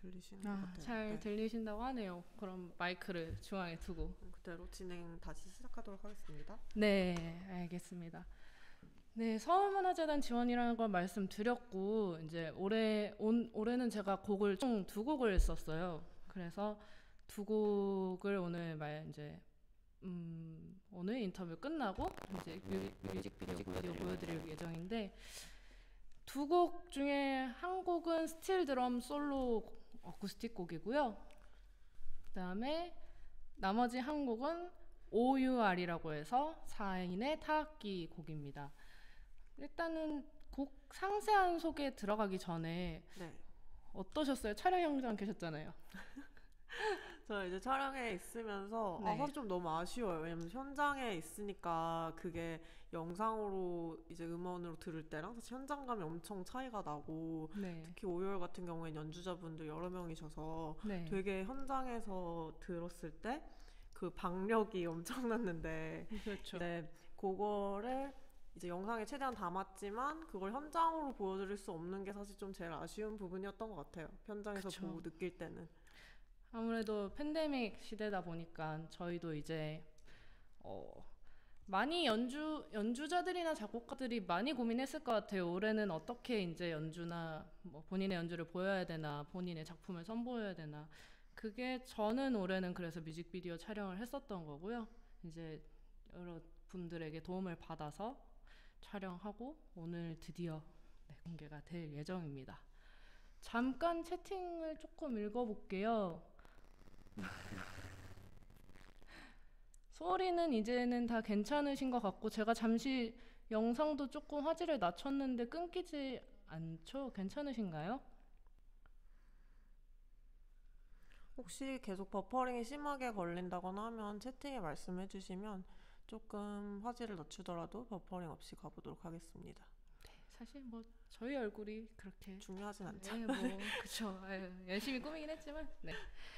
들리시는 것 같아요. 잘 네. 들리신다고 하네요. 그럼 마이크를 중앙에 두고. 그대로 진행 다시 시작하도록 하겠습니다. 네, 알겠습니다. 네, 서울문화재단 지원이라는 걸 말씀드렸고, 이제 올해는 제가 곡을 총 두 곡을 썼어요. 그래서 두 곡을 오늘 인터뷰 끝나고 이제 뮤직비디오 보여드릴 예정인데, 두 곡 중에 한 곡은 스틸 드럼 솔로 어쿠스틱 곡이고요. 그 다음에 나머지 한 곡은 OUR이라고 해서 4인의 타악기 곡입니다. 일단은 곡 상세한 소개 들어가기 전에 네. 어떠셨어요? 촬영 현장 계셨잖아요. 저 이제 촬영에 있으면서 네. 사실 좀 너무 아쉬워요. 왜냐면 현장에 있으니까 그게 영상으로 이제 음원으로 들을 때랑 사실 현장감이 엄청 차이가 나고 네. 특히 오열 같은 경우엔 연주자분들 여러 명이셔서 네. 되게 현장에서 들었을 때 그 박력이 엄청났는데 그렇죠. 네, 그거를 이제 영상에 최대한 담았지만 그걸 현장으로 보여드릴 수 없는 게 사실 좀 제일 아쉬운 부분이었던 것 같아요. 현장에서 그쵸. 보고 느낄 때는. 아무래도 팬데믹 시대다 보니까 저희도 이제 많이 연주자들이나 작곡가들이 많이 고민했을 것 같아요. 올해는 어떻게 이제 연주나 뭐 본인의 연주를 보여야 되나, 본인의 작품을 선보여야 되나. 그게 저는 올해는 그래서 뮤직비디오 촬영을 했었던 거고요. 이제 여러 분들에게 도움을 받아서 촬영하고 오늘 드디어 공개가 될 예정입니다. 잠깐 채팅을 조금 읽어볼게요. 소리는 이제는 다 괜찮으신 것 같고 제가 잠시 영상도 조금 화질을 낮췄는데 끊기지 않죠? 괜찮으신가요? 혹시 계속 버퍼링이 심하게 걸린다거나 하면 채팅에 말씀해 주시면 조금 화질을 낮추더라도 버퍼링 없이 가보도록 하겠습니다. 사실 뭐 저희 얼굴이 그렇게 중요하진 않죠. 뭐 그쵸. 열심히 꾸미긴 했지만 네.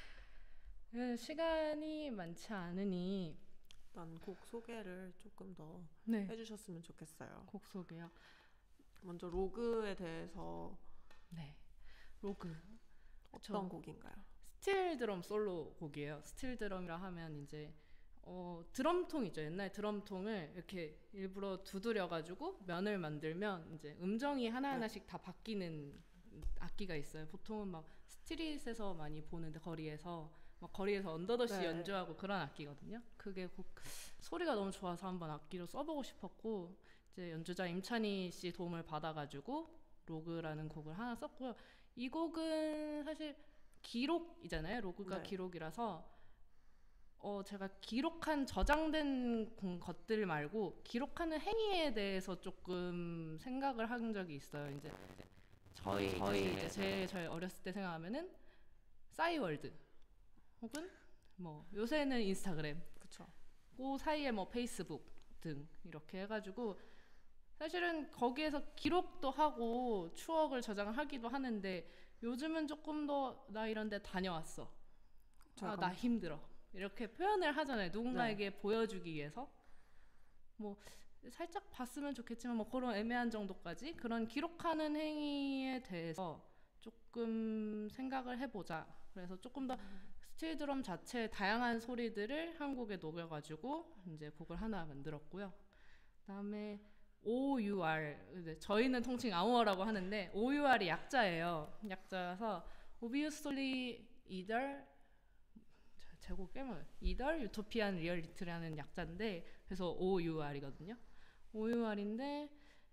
시간이 많지 않으니 일단 곡 소개를 조금 더 네. 해주셨으면 좋겠어요. 곡 소개요. 먼저 로그에 대해서 네. 로그 어떤 곡인가요? 스틸 드럼 솔로 곡이에요. 스틸 드럼이라 하면 이제 드럼통 있죠. 옛날 드럼통을 이렇게 일부러 두드려가지고 면을 만들면 이제 음정이 하나하나씩 다 바뀌는 악기가 있어요. 보통은 막 스트릿에서 많이 보는데 거리에서 언더더시 네. 연주하고 그런 악기거든요. 그게 소리가 너무 좋아서 한번 악기로 써보고 싶었고 이제 연주자 임찬희 씨 도움을 받아가지고 로그라는 곡을 하나 썼고요. 이 곡은 사실 기록이잖아요. 로그가 네. 기록이라서 제가 기록한 저장된 것들 말고 기록하는 행위에 대해서 조금 생각을 한 적이 있어요. 이제 저희 어렸을 때 생각하면은 싸이월드 혹은 뭐 요새는 인스타그램 그쵸. 그 사이에 뭐 페이스북 등 이렇게 해가지고 사실은 거기에서 기록도 하고 추억을 저장하기도 하는데 요즘은 조금 더 나 이런 데 다녀왔어. 나 힘들어. 이렇게 표현을 하잖아요. 누군가에게 보여주기 위해서. 뭐 살짝 봤으면 좋겠지만 뭐 그런 애매한 정도까지 그런 기록하는 행위에 대해서 조금 생각을 해보자. 그래서 조금 더 스틸 드럼 자체의 다양한 소리들을 한 곡에 녹여가지고 이제 곡을 하나 만들었고요. 그다음에 OUR 저희는 통칭 아우어라고 하는데 OUR이 약자예요. 약자라서 Obviously Either 제곡 깨면 Either Utopian Reality라는 약자인데 그래서 OUR이거든요. OUR인데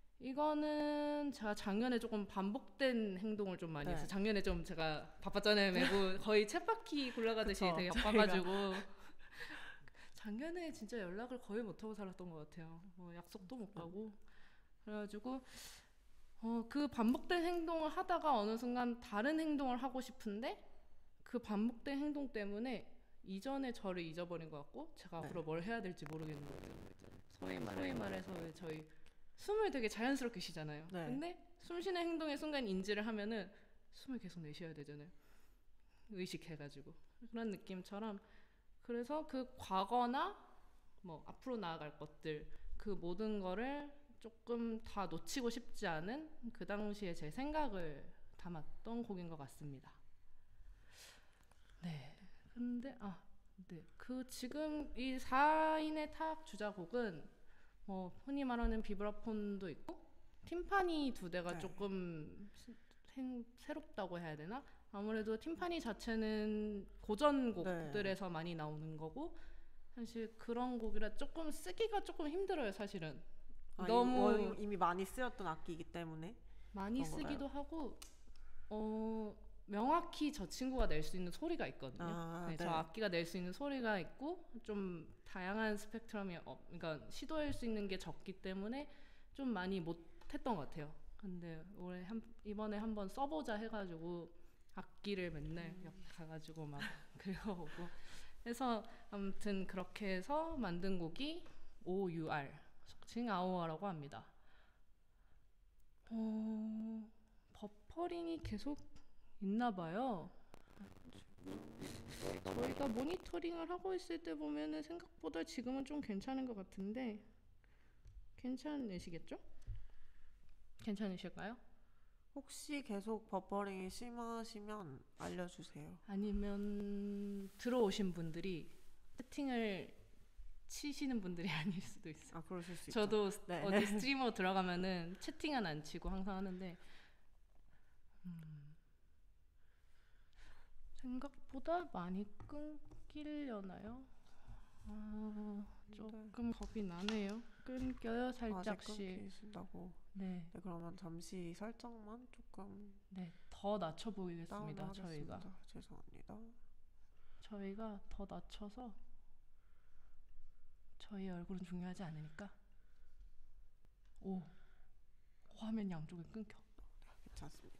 이거는 제가 작년에 조금 반복된 행동을 좀 많이 했어요. 작년에 좀 제가 바빴잖아요. 매고 거의 쳇바퀴 굴러가듯이 되게 바빠가지고 작년에 진짜 연락을 거의 못하고 살았던 것 같아요. 뭐 약속도 못 가고 그래가지고 그 반복된 행동을 하다가 어느 순간 다른 행동을 하고 싶은데 그 반복된 행동 때문에 이전에 저를 잊어버린 것 같고 제가 앞으로 뭘 해야 될지 모르겠는 것 같아요. 소위 말해서 저희 숨을 되게 자연스럽게 쉬잖아요. 근데 숨 쉬는 행동의 순간 인지를 하면은 숨을 계속 내쉬어야 되잖아요. 의식해가지고 그런 느낌처럼 그래서 그 과거나 뭐 앞으로 나아갈 것들 그 모든 거를 조금 다 놓치고 싶지 않은 그 당시에 제 생각을 담았던 곡인 것 같습니다. 네. 근데 네. 그 지금 이 4인의 타악 주자곡은 뭐 흔히 말하는 비브라폰도 있고 팀파니 두 대가 네. 조금 새롭다고 해야 되나? 아무래도 팀파니 자체는 고전 곡들에서 많이 나오는 거고 사실 그런 곡이라 조금 쓰기가 조금 힘들어요, 사실은. 너무 이미 많이 쓰였던 악기이기 때문에 많이 그런 쓰기도 하고 명확히 저 친구가 낼 수 있는 소리가 있거든요. 네, 저 악기가 낼 수 있는 소리가 있고 좀 다양한 스펙트럼이 그러니까 시도할 수 있는 게 적기 때문에 좀 많이 못했던 것 같아요. 근데 이번에 한번 써보자 해가지고 악기를 맨날 옆 가가지고 막 긁어오고 해서 아무튼 그렇게 해서 만든 곡이 OUR 속칭 아오어라고 합니다. 버퍼링이 계속 있나 봐요. 저희가 모니터링을 하고 있을 때 보면은 생각보다 지금은 좀 괜찮은 것 같은데 괜찮으시겠죠? 괜찮으실까요? 혹시 계속 버퍼링이 심하시면 알려주세요. 아니면 들어오신 분들이 채팅을 치시는 분들이 아닐 수도 있어요. 그러실 수 있죠. 저도 어디 스트리머 들어가면은 채팅은 안 치고 항상 하는데 생각보다 많이 끊기려나요? 조금 겁이 나네요. 끊겨요, 살짝씩. 끊기신다고. 네. 그러면 잠시 설정만 조금 더 낮춰 보이겠습니다. 다운하겠습니다. 죄송합니다. 저희가 더 낮춰서 저희 얼굴은 중요하지 않으니까. 화면 양쪽에 끊겨. 괜찮습니다.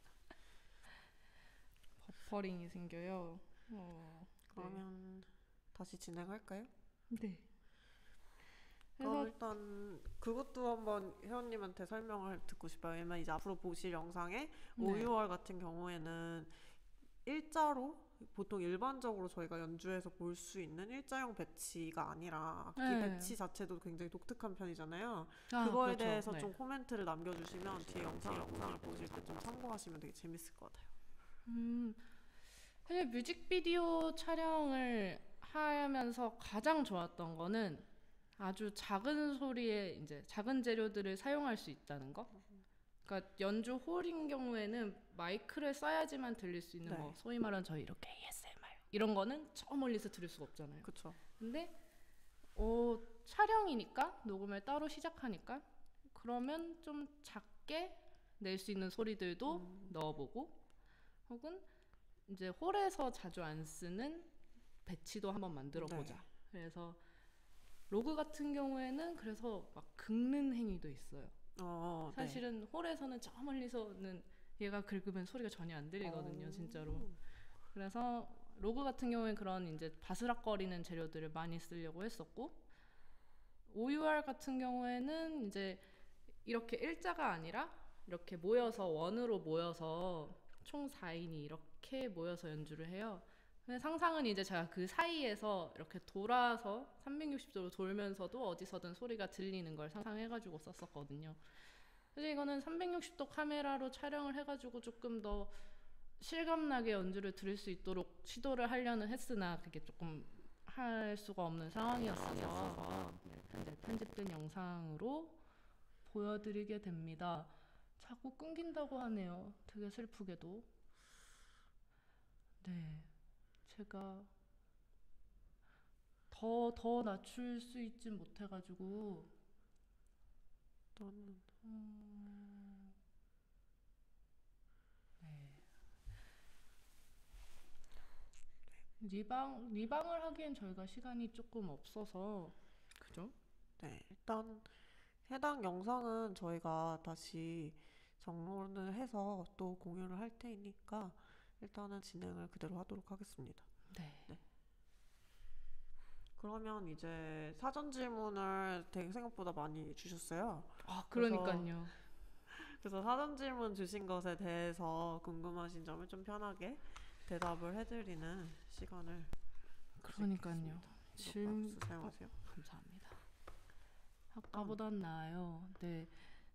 버퍼링이 생겨요. 그러면 다시 진행할까요? 네. 그럼 일단 그것도 한번 회원님한테 설명을 듣고 싶어요. 왜냐면 이제 앞으로 보실 영상에 OUR 같은 경우에는 일자로 보통 일반적으로 저희가 연주해서 볼 수 있는 일자형 배치가 아니라 악기 배치 자체도 굉장히 독특한 편이잖아요. 그거에 그렇죠. 대해서 좀 코멘트를 남겨주시면 뒤에 영상을 보실 때 좀 참고하시면 되게 재밌을 것 같아요. 사실 뮤직비디오 촬영을 하면서 가장 좋았던 거는 아주 작은 소리에 이제 작은 재료들을 사용할 수 있다는 거. 그러니까 연주 홀인 경우에는 마이크를 써야지만 들릴 수 있는 거. 소위 말하는 저희 이렇게 ASMR 이런 거는 저 멀리서 들을 수가 없잖아요. 그렇죠. 근데 촬영이니까 녹음을 따로 시작하니까 그러면 좀 작게 낼 수 있는 소리들도 넣어보고 혹은 이제 홀에서 자주 안 쓰는 배치도 한번 만들어보자. 그래서 로그 같은 경우에는 그래서 막 긁는 행위도 있어요. 사실은 홀에서는 저 멀리서는 얘가 긁으면 소리가 전혀 안 들리거든요, 진짜로. 그래서 로그 같은 경우에 그런 이제 바스락거리는 재료들을 많이 쓰려고 했었고, OUR 같은 경우에는 이제 이렇게 일자가 아니라 이렇게 모여서 원으로 모여서 총 4인이 이렇게 모여서 연주를 해요. 상상은 이제 제가 그 사이에서 이렇게 돌아서 360도로 돌면서도 어디서든 소리가 들리는 걸 상상해가지고 썼었거든요. 사실 이거는 360도 카메라로 촬영을 해가지고 조금 더 실감나게 연주를 들을 수 있도록 시도를 하려는 했으나 그게 조금 할 수가 없는 상황이었어서 이제 편집된 영상으로 보여드리게 됩니다. 자꾸 끊긴다고 하네요. 되게 슬프게도. 네. 제가 더 낮출 수 있진 못해가지고 리방을 하기엔 저희가 시간이 조금 없어서 그죠? 일단 해당 영상은 저희가 다시 정론을 해서 또 공유를 할 테니까 일단은 진행을 그대로 하도록 하겠습니다. 네. 그러면 이제 사전 질문을 되게 생각보다 많이 주셨어요. 그러니까요. 그래서 사전 질문 주신 것에 대해서 궁금하신 점을 좀 편하게 대답을 해드리는 시간을 그러니까요. 질문 사용하세요. 감사합니다. 아까보단 나아요. 네.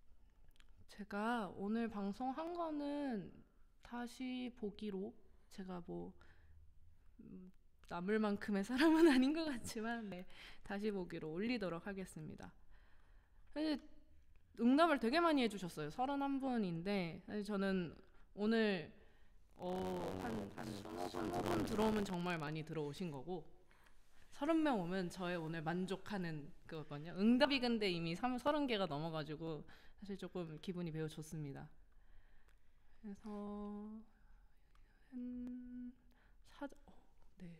제가 오늘 방송한 거는 다시 보기로 제가 남을 만큼의 사람은 아닌 것 같지만 네, 다시 보기로 올리도록 하겠습니다. 사실 응답을 되게 많이 해주셨어요. 31분인데 사실 저는 오늘 한 20분 들어오면 정말 많이 들어오신 거고 30명 오면 저의 오늘 만족하는 그거거든요. 응답이 근데 이미 30개가 넘어가지고 사실 조금 기분이 매우 좋습니다. 그래서 네.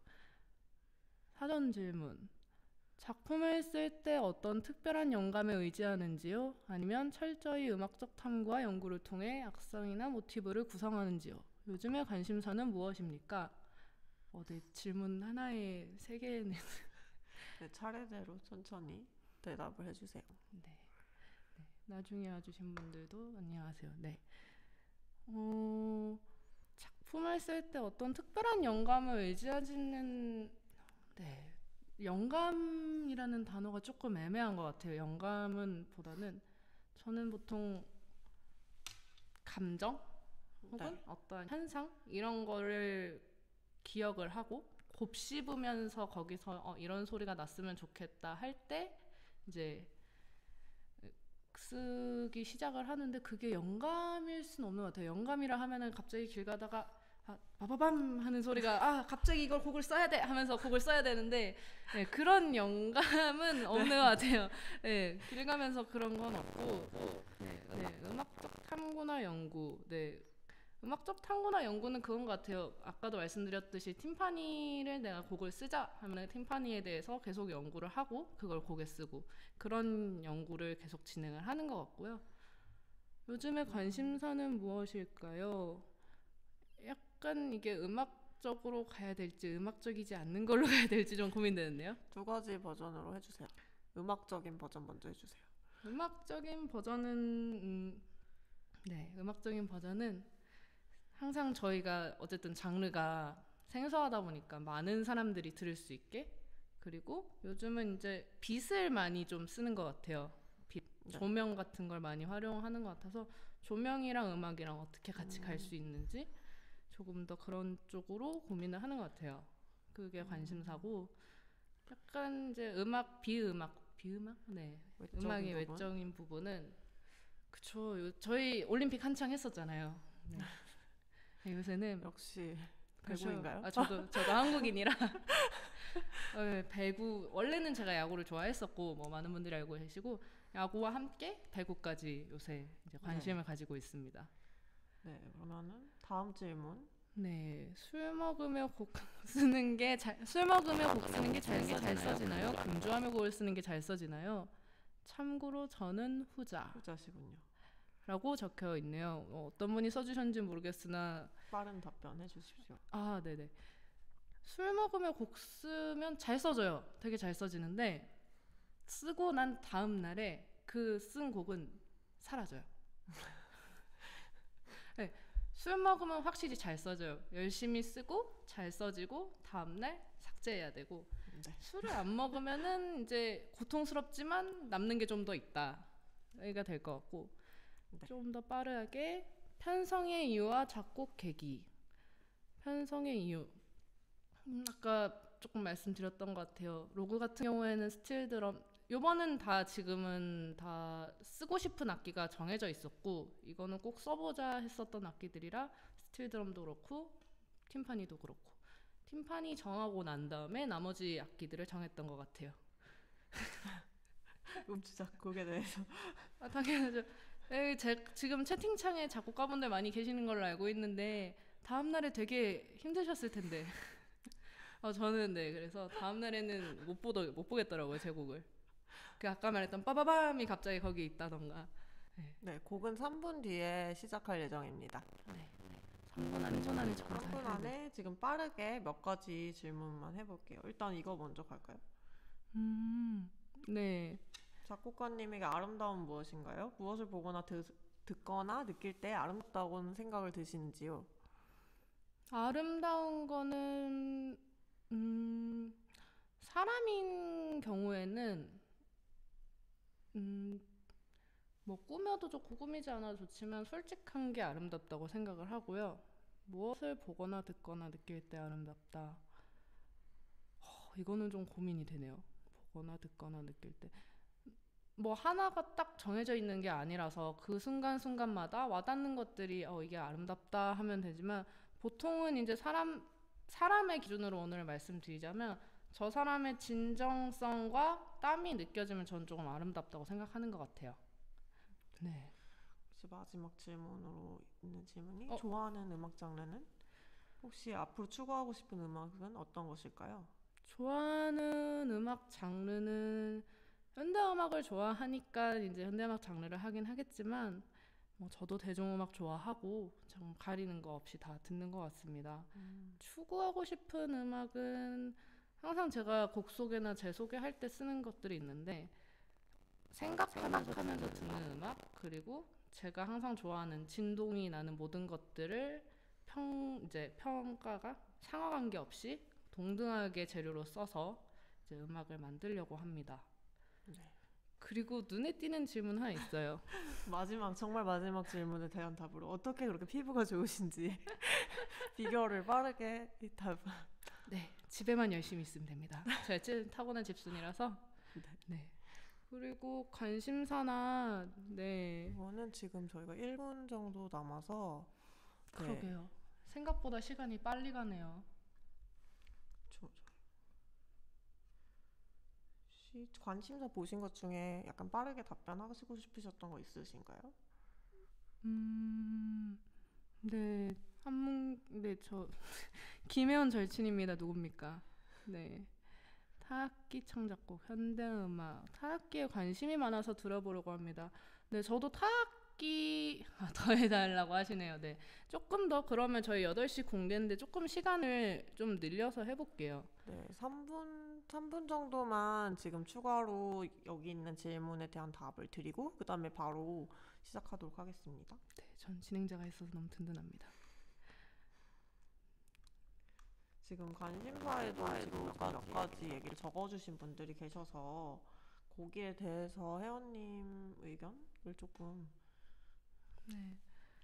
사전 질문. 작품을 쓸 때 어떤 특별한 영감에 의지하는지요? 아니면 철저히 음악적 탐구와 연구를 통해 악성이나 모티브를 구성하는지요? 요즘의 관심사는 무엇입니까? 네, 질문 하나에 3개는 네, 차례대로 천천히 대답을 해주세요. 네. 네. 나중에 와주신 분들도 안녕하세요. 네. 작품을 쓸 때 어떤 특별한 영감을 의지하지는 네. 영감이라는 단어가 조금 애매한 것 같아요. 영감은 보다는 저는 보통 감정 혹은 네. 어떤 현상 이런 거를 기억을 하고 곱씹으면서 거기서 이런 소리가 났으면 좋겠다 할 때 이제 쓰기 시작을 하는데 그게 영감일 수는 없는 것 같아요. 영감이라 하면은 갑자기 길 가다가 바바밤 하는 소리가 갑자기 이걸 곡을 써야 돼 하면서 곡을 써야 되는데 네, 그런 영감은 없는 것 같아요. 네, 길 가면서 그런 건 없고 네, 음악적 탐구나 연구 음악적 탐구나 연구는 그건 것 같아요. 아까도 말씀드렸듯이 팀파니를 내가 곡을 쓰자 하면 팀파니에 대해서 계속 연구를 하고 그걸 곡에 쓰고 그런 연구를 계속 진행을 하는 것 같고요. 요즘의 관심사는 무엇일까요? 약간 이게 음악적으로 가야 될지 음악적이지 않는 걸로 가야 될지 좀 고민되는데요. 2가지 버전으로 해주세요. 음악적인 버전 먼저 해주세요. 음악적인 버전은 음악적인 버전은 항상 저희가 어쨌든 장르가 생소하다 보니까 많은 사람들이 들을 수 있게 그리고 요즘은 이제 빛을 많이 좀 쓰는 것 같아요. 조명 같은 걸 많이 활용하는 것 같아서 조명이랑 음악이랑 어떻게 같이 갈 수 있는지 조금 더 그런 쪽으로 고민을 하는 것 같아요. 그게 관심사고 약간 이제 비음악? 네. 음악의 외적인 부분은 그쵸. 저희 올림픽 한창 했었잖아요. 네. 요새는 역시 배구인가요? 저도 한국인이라 배구 원래는 제가 야구를 좋아했었고 뭐 많은 분들이 알고 계시고 야구와 함께 배구까지 요새 이제 관심을 가지고 있습니다. 네, 그러면은 다음 질문. 네, 술 먹으며 곡 쓰는 게 잘 써지나요? 금주하며 곡을 쓰는 게 잘 써지나요? 참고로 저는 후자시군요. 라고 적혀 있네요. 어떤 분이 써주셨는지 모르겠으나 빠른 답변 해주십시오. 네네. 술 먹으며 곡 쓰면 잘 써져요. 되게 잘 써지는데 쓰고 난 다음 날에 그 쓴 곡은 사라져요. 네, 술 먹으면 확실히 잘 써져요. 열심히 쓰고 잘 써지고 다음날 삭제해야 되고 술을 안 먹으면은 이제 고통스럽지만 남는 게 좀 더 있다. 여기가 될 것 같고 좀 더 빠르게 편성의 이유와 작곡 계기. 편성의 이유. 아까 조금 말씀드렸던 것 같아요. 로그 같은 경우에는 스틸 드럼 요번은 지금은 다 쓰고 싶은 악기가 정해져 있었고 이거는 꼭 써보자 했었던 악기들이라 스틸 드럼도 그렇고 팀파니도 그렇고 팀파니 정하고 난 다음에 나머지 악기들을 정했던 것 같아요. 음치 작곡에 대해서 당연하죠. 지금 채팅창에 작곡가분들 많이 계시는 걸로 알고 있는데 다음날에 되게 힘드셨을 텐데 저는 그래서 다음날에는 못 보겠더라고요 제 곡을. 그 아까 말했던 빠바밤이 갑자기 거기 있다던가. 네, 곡은 3분 뒤에 시작할 예정입니다. 네. 3분 안에 지금 빠르게 몇 가지 질문만 해볼게요. 일단 이거 먼저 갈까요? 네. 작곡가님에게 아름다움은 무엇인가요? 무엇을 보거나 듣거나 느낄 때 아름답다고는 생각을 드시는지요? 아름다운 거는 사람인 경우에는 뭐 꾸며도 좋고 꾸미지 않아도 좋지만 솔직한 게 아름답다고 생각을 하고요. 무엇을 보거나 듣거나 느낄 때 아름답다. 이거는 좀 고민이 되네요. 보거나 듣거나 느낄 때. 뭐 하나가 딱 정해져 있는 게 아니라서 그 순간순간마다 와닿는 것들이 이게 아름답다 하면 되지만, 보통은 이제 사람의 기준으로 오늘 말씀드리자면 저 사람의 진정성과 땀이 느껴지면 전 조금 아름답다고 생각하는 것 같아요. 네. 혹시 마지막 질문으로 있는 질문이 좋아하는 음악 장르는? 혹시 앞으로 추구하고 싶은 음악은 어떤 것일까요? 좋아하는 음악 장르는 현대음악을 좋아하니까 이제 현대음악 장르를 하긴 하겠지만, 뭐 저도 대중음악 좋아하고 좀 가리는 거 없이 다 듣는 것 같습니다. 추구하고 싶은 음악은 항상 제가 곡 소개나 제 소개할 때 쓰는 것들이 있는데, 생각하면서 듣는 음악, 그리고 제가 항상 좋아하는 진동이 나는 모든 것들을 이제 평가가 상하 관계 없이 동등하게 재료로 써서 이제 음악을 만들려고 합니다. 네. 그리고 눈에 띄는 질문 하나 있어요. 정말 마지막 질문에 대한 답으로 어떻게 그렇게 피부가 좋으신지 비결을 빠르게 답. 네, 집에만 열심히 있으면 됩니다. 제가 타고난 집순이라서. 네. 그리고 관심사나, 네. 이거는 지금 저희가 1분 정도 남아서. 그러게요. 네. 생각보다 시간이 빨리 가네요. 관심사 보신 것 중에 약간 빠르게 답변하시고 싶으셨던 거 있으신가요? 네. 네, 김혜원 절친입니다. 누굽니까? 네. 타악기 창작곡, 현대음악, 타악기에 관심이 많아서 들어보려고 합니다. 네, 저도 타악기 더 해달라고 하시네요. 네, 조금 더 그러면 저희 8시 공개인데 조금 시간을 좀 늘려서 해볼게요. 네, 3분 정도만 지금 추가로 여기 있는 질문에 대한 답을 드리고 그 다음에 바로 시작하도록 하겠습니다. 네, 전 진행자가 있어서 너무 든든합니다. 지금 관심사에도 지금 몇 가지 얘기를 적어주신 분들이 계셔서 거기에 대해서 혜원님 의견을 조금. 네.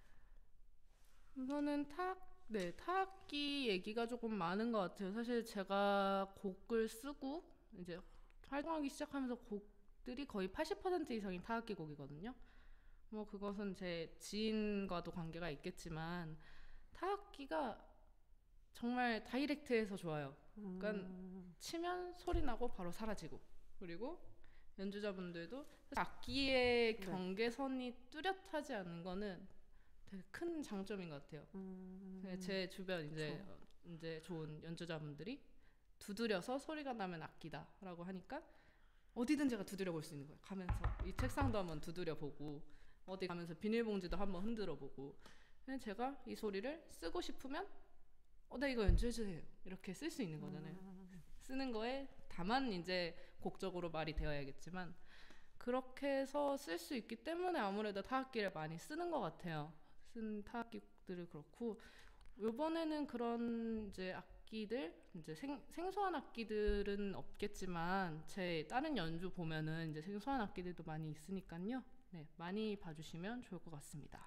우선은 타악기 얘기가 조금 많은 것 같아요. 사실 제가 곡을 쓰고 이제 활동하기 시작하면서 곡들이 거의 80% 이상이 타악기 곡이거든요. 뭐 그것은 제 지인과도 관계가 있겠지만 타악기가 정말 다이렉트해서 좋아요. 그러니까 치면 소리 나고 바로 사라지고, 그리고 연주자분들도 악기의 경계선이 뚜렷하지 않는 거는 되게 큰 장점인 것 같아요. 제 주변 이제 좋은 연주자분들이 두드려서 소리가 나면 악기다라고 하니까 어디든 제가 두드려 볼 수 있는 거예요. 가면서 이 책상도 한번 두드려 보고, 어디 가면서 비닐봉지도 한번 흔들어 보고, 제가 이 소리를 쓰고 싶으면 나 이거 연주해주세요 이렇게 쓸 수 있는 거잖아요. 쓰는 거에 다만 이제 곡적으로 말이 되어야겠지만 그렇게 해서 쓸 수 있기 때문에 아무래도 타악기를 많이 쓰는 것 같아요. 쓴 타악기들을 그렇고, 이번에는 그런 이제 악기들, 이제 생소한 악기들은 없겠지만 제 다른 연주 보면은 이제 생소한 악기들도 많이 있으니까요. 네, 많이 봐주시면 좋을 것 같습니다.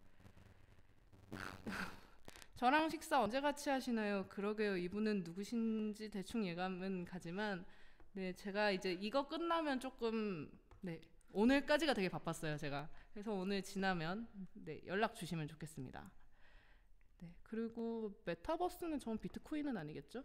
저랑 식사 언제 같이 하시나요? 그러게요. 이분은 누구신지 대충 예감은 가지만, 네, 제가 이제 이거 끝나면 조금, 네, 오늘까지가 되게 바빴어요, 제가. 그래서 오늘 지나면 네, 연락 주시면 좋겠습니다. 네, 그리고 메타버스는 전 비트코인은 아니겠죠?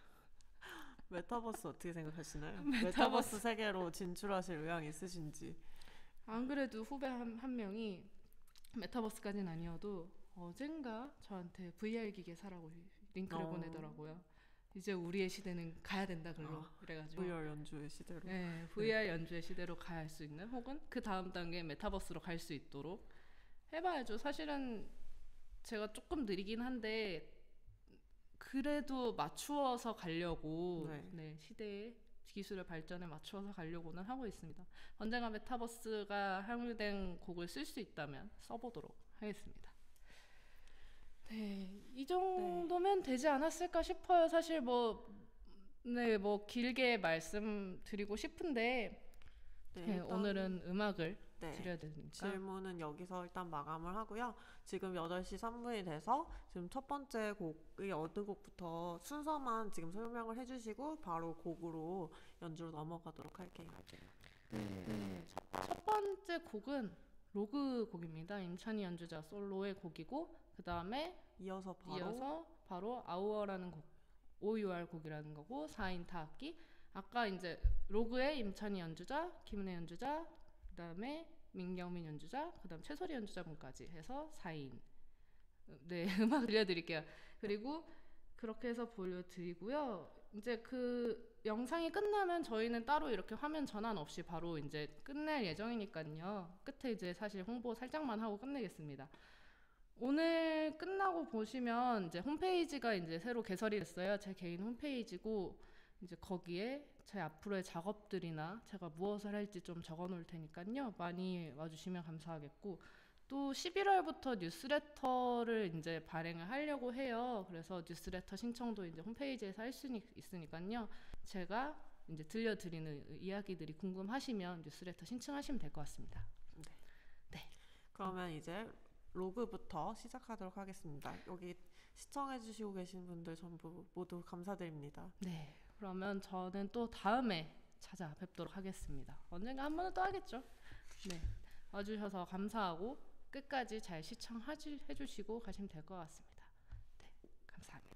메타버스 어떻게 생각하시나요? 메타버스 세계로 진출하실 의향이 있으신지. 안 그래도 후배 한 명이 메타버스까지는 아니어도 어젠가 저한테 VR 기계 사라고 링크를 보내더라고요. 이제 우리의 시대는 가야 된다 글로. 이래가지고 VR 연주의 시대로. 네, VR 연주의 시대로 갈 수 있는, 혹은 그 다음 단계 메타버스로 갈 수 있도록 해봐야죠. 사실은 제가 조금 느리긴 한데 그래도 맞추어서 가려고, 네, 시대의 기술의 발전에 맞추어서 가려고는 하고 있습니다. 언젠가 메타버스가 함유된 곡을 쓸 수 있다면 써보도록 하겠습니다. 네, 이 정도면 되지 않았을까 싶어요. 사실 뭐 길게 말씀드리고 싶은데, 네, 오늘은 음악을 네. 드려야 되니까. 질문은 여기서 일단 마감을 하고요. 지금 8시 3분이 돼서 지금 첫 번째 곡의 어느 곡부터 순서만 지금 설명을 해주시고 바로 곡으로 연주로 넘어가도록 할게요. 첫 번째 곡은 로그 곡입니다. 임찬희 연주자 솔로의 곡이고 그 다음에 이어서 바로 아우어라는 곡, OUR 곡이라는 거고 4인 타악기. 아까 이제 로그의 임찬희 연주자, 김은혜 연주자, 그 다음에 민경민 연주자, 그 다음 최소리 연주자분까지 해서 4인. 네, 음악 들려드릴게요. 그리고 그렇게 해서 보여드리고요. 이제 그 영상이 끝나면 저희는 따로 이렇게 화면 전환 없이 바로 이제 끝낼 예정이니까요. 끝에 이제 사실 홍보 살짝만 하고 끝내겠습니다. 오늘 끝나고 보시면 이제 홈페이지가 이제 새로 개설이 됐어요. 제 개인 홈페이지고 이제 거기에 제 앞으로의 작업들이나 제가 무엇을 할지 좀 적어 놓을 테니까요. 많이 와주시면 감사하겠고 또 11월부터 뉴스레터를 이제 발행을 하려고 해요. 그래서 뉴스레터 신청도 이제 홈페이지에서 할 수 있으니까요. 제가 이제 들려드리는 이야기들이 궁금하시면 뉴스레터 신청하시면 될 것 같습니다. 네. 그러면 이제 로그부터 시작하도록 하겠습니다. 여기 시청해주시고 계신 분들 전부 모두 감사드립니다. 네. 그러면 저는 또 다음에 찾아뵙도록 하겠습니다. 언젠가 한 번은 또 하겠죠. 네. 와주셔서 감사하고 끝까지 잘 시청해주시고 가시면 될 것 같습니다. 네. 감사합니다.